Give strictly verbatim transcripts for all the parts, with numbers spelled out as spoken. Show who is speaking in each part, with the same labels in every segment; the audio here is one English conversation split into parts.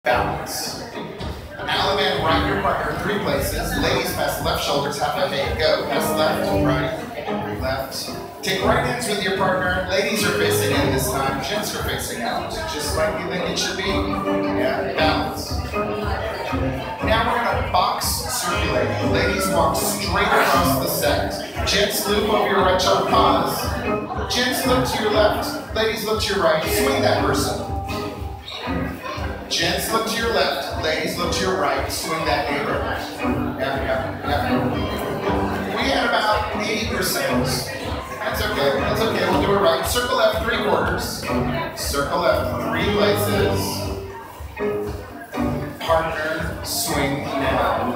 Speaker 1: balance. Allen and right your partner three places. Ladies pass left shoulders, half a hey, go. Pass left, right, left. Take right hands with your partner. Ladies are facing in this time. Gents are facing out. Just like you think it should be. Yeah, balance. Now we're gonna box circulate. Ladies walk straight across the set. Gents loop over your right shoulder, pause. Gents look to your left. Ladies look to your right. Swing that person. Gents look to your left, ladies look to your right, swing that neighbor. Yeah, yeah, yeah. We had about eighty percent. That's okay, that's okay, we'll do it right. Circle left, three quarters. Circle left, three places. Partner, swing now.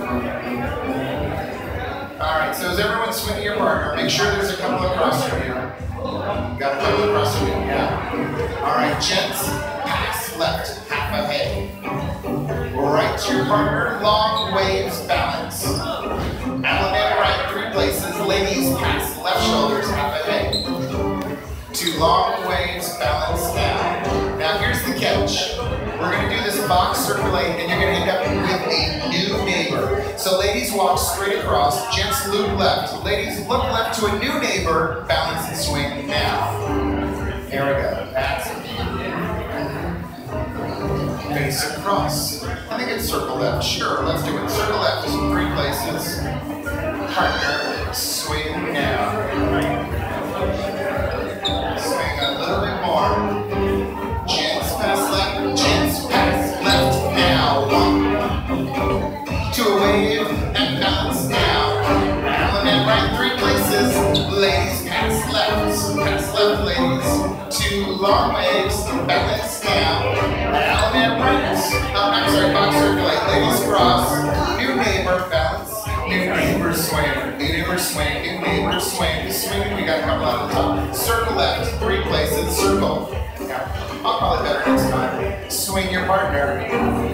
Speaker 1: All right, so as everyone's swinging your partner, make sure there's a couple across from you. Got a couple across from you, yeah. All right, gents, pass left. Half a hey. Right to your partner, long waves, balance. Allen and right, three places. Ladies, pass left shoulders, half a hey. Two long waves, balance down. Now here's the catch. We're going to do this box circulate, and you're going to end up with a new neighbor. So ladies walk straight across, gents loop left. Ladies look left to a new neighbor, balance and swing now. Here we go. That's it. Face across. I think it's circle left. Sure, let's do it. Circle left, three places. Partner, swing now. Swing a little bit more. Gents pass left, gents pass left now. One, to a wave, and balance now. Allen and right, three places. Ladies pass left, pass left, ladies. Two long waves, balance now. Allen and right. Oh, I'm sorry, box circulate. Ladies cross. New neighbor, balance. New neighbor swing. New neighbor swing. New neighbor swing. Swing. We got a couple on the top. Circle left. Three places. Circle. Yeah. I'll call it better next time. Swing your partner.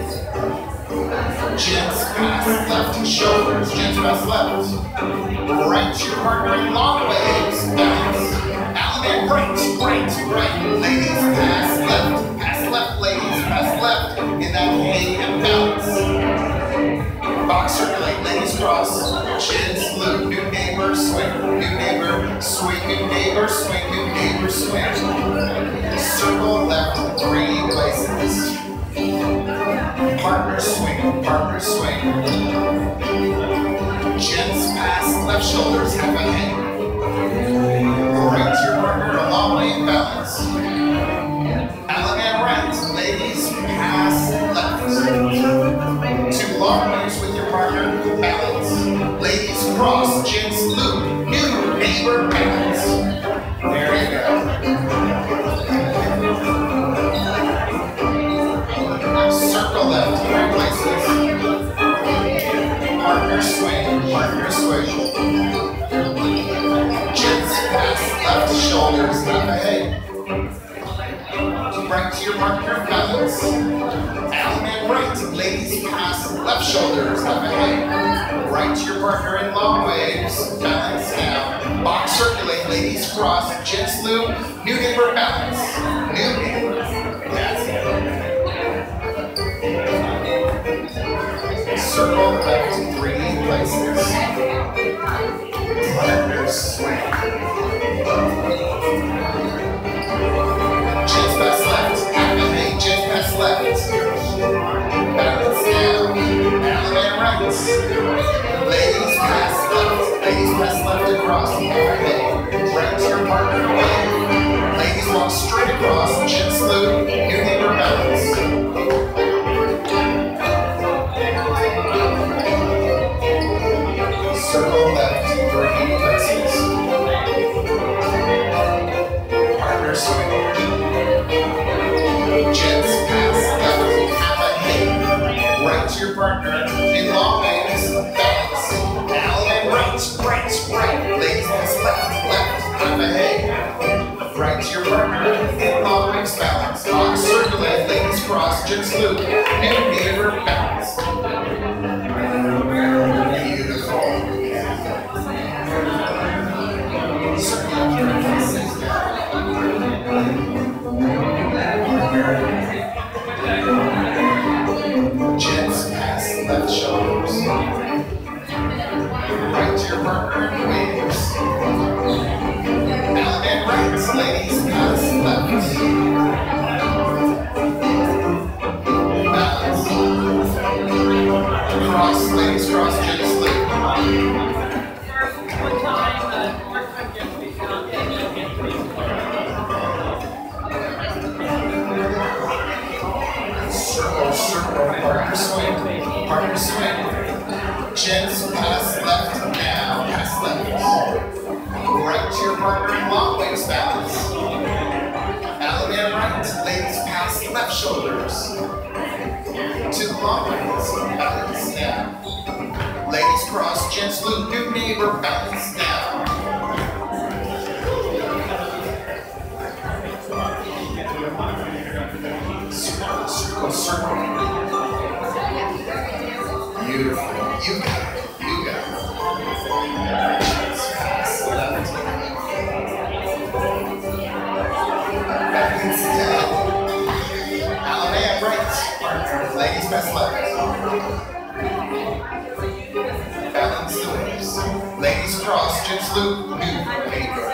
Speaker 1: Gents pass left shoulders. Gents pass left. Right to your partner in long waves. Balance. Allen and right. Right. Right. Ladies pass left. Pass left. Ladies pass left. In that hey and balance. Box circulate. Ladies cross. Gents loop. New neighbor. Swing. New neighbor. Swing. New neighbor. Swing. New neighbor. Swing. Circle left. Three places. Partner swing, partner swing. Gents pass left shoulders, half a hang. Right to your partner, a long way in balance. Allen and right, ladies pass left. Two long waves with your partner, balance. Ladies cross, gents loop, new neighbor balance. There you go. Circle left, three places. Partner swing, partner swing. Gents pass left shoulders, half a hey. Right to your partner, balance. Allen and right, ladies pass left shoulders, half a hey. Right to your partner in long waves, balance down. Box circulate, ladies cross, gents loop, new neighbor balance. New neighbor, that's it. Circle left, three places. Partner swing. Gents pass left, half a hey, gents pass left. Balance down, Allen and right. Ladies pass left, ladies pass left across, half a hey. Right to your partner away. Ladies walk straight across, gents loop, new neighbor balance. Circle left, three places. Partner swing. Gents pass left, half a hey. Right to your partner in long waves, balance. Allen and right, right, right. Ladies pass left, left, half a hey. Right to your partner in long waves, balance. Box circulate, ladies cross, gents loop, new neighbor balance. Beautiful. Circle partner in waves. Out and right, ladies, pass left. Balance. Cross, ladies, cross, gents, loop. Circle, circle, partner swing, partner swing. Gents, pass left now, pass left. Right to your partner in long waves balance. Alabama right, ladies pass left shoulders. To the long waves, balance now. Ladies cross, gents loop, new neighbor, balance now. Circle, circle, circle. Beautiful. You got it. You got it. Pass left. Balance down. Alabama right. Partner. Ladies pass left. Balance the waves. Ladies cross. Gents loop. New neighbor.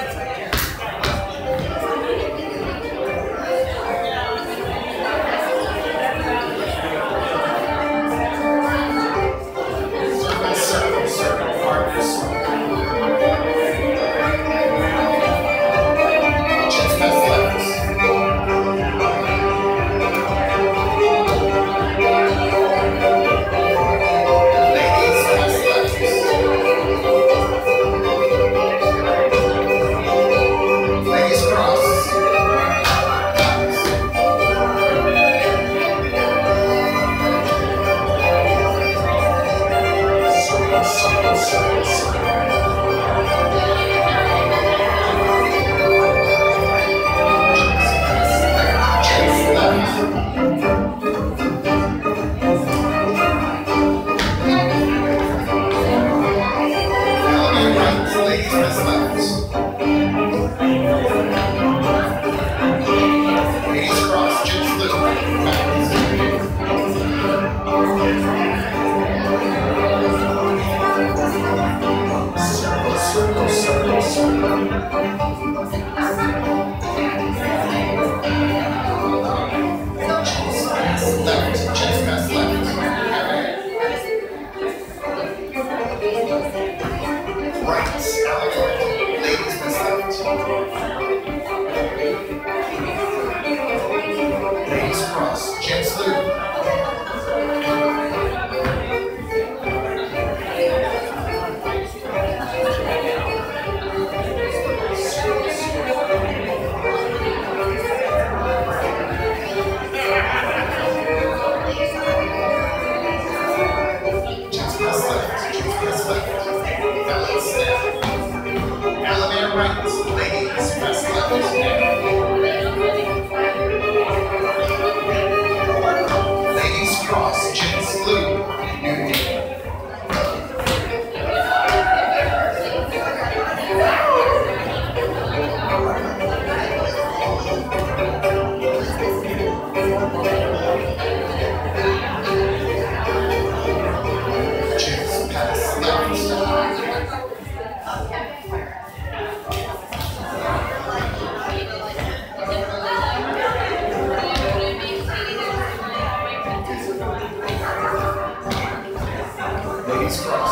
Speaker 1: Ladies cross.